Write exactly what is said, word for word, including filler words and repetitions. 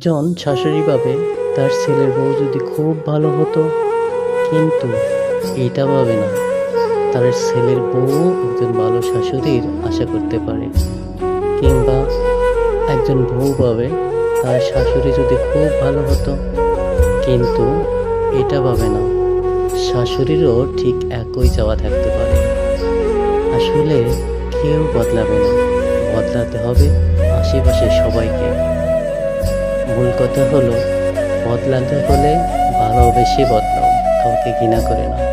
একজন শাশুড়ি ভাবে তার ছেলের বউ যদি খুব ভালো হতো, কিন্তু এটা ভাবে না তার ছেলের বউ একজন ভালো শাশুড়ির আশা করতে পারে। কিংবা একজন বউ ভাবে তার শাশুড়ি যদি খুব ভালো হতো, কিন্তু এটা ভাবে না শাশুড়িরও ঠিক একই চাওয়া থাকতে পারে। আসলে কেউ বদলাবে না, বদলাতে হবে আশেপাশের সবাইকে। মূল কথা হলো, বদলাতে হলে ভালোবেসে বদলাও, কাউকে ঘৃণা করে না।